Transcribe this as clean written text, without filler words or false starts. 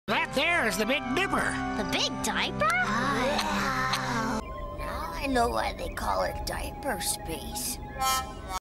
That there is the Big Dipper. The Big Diaper? Now I know why they call it Diaperspace.